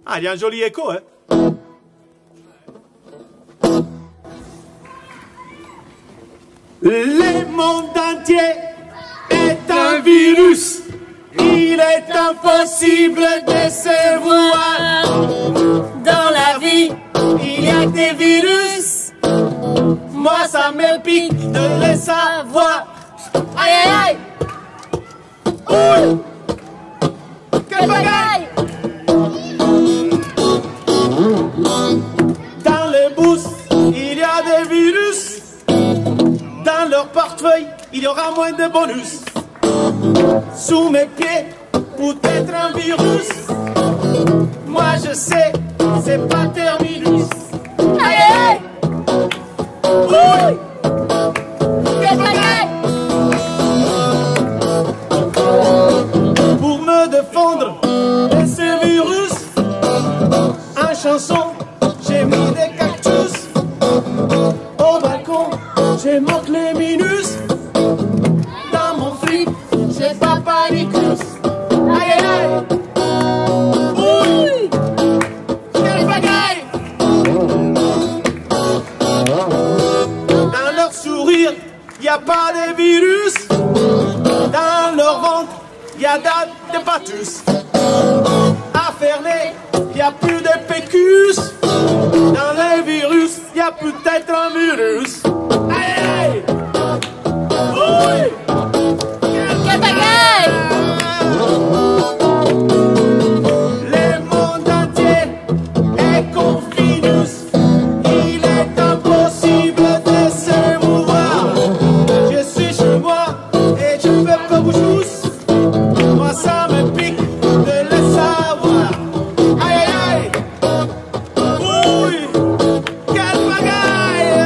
Ah, il y a un joli écho, hein. Le monde entier est un virus. Il est impossible de se voir. Dans la vie, il y a des virus. Moi, ça me pique de les savoir. Aïe, aïe, aïe. Ouh. Quelle bagaille. Dans les bourses, il y a des virus. Dans leur portefeuille, il y aura moins de bonus. Sous mes pieds, peut-être un virus. Moi je sais, c'est pas terminus. Aïe aïe. Ouh. Quelle bagaille. Pour me défendre de ce virus, en chanson, j'ai mis des cactus. Au balcon, j'ai moque les minus. Dans mon fric, j'ai pas panicus. Aïe aïe aïe. Ouh. Quelle bagaille. Dans leur sourire, y a pas de virus. Dans leur ventre, y a des patus. À Fernet, y a plus de pécus. Dans les virus, y a peut-être un virus. Aïe aïe. Oui. Quelle bagaille. Le monde entier est confinus. Il est impossible de se mouvoir. Je suis chez moi et je fais pas bouche. Moi ça me pique de le savoir. Aïe aïe aïe. Oui. Quelle bagaille.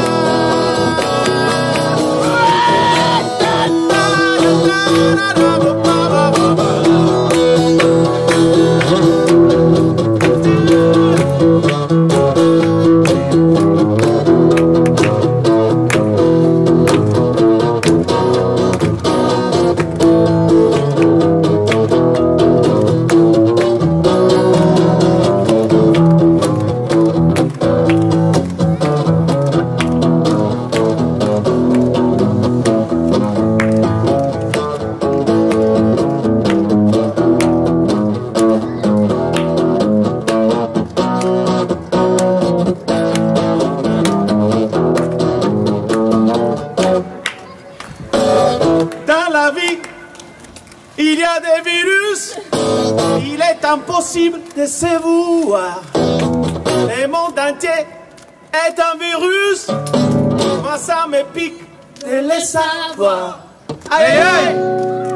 Il y a des virus, il est impossible de se voir. Le monde entier est un virus, moi ça me pique de le savoir. Aïe aïe.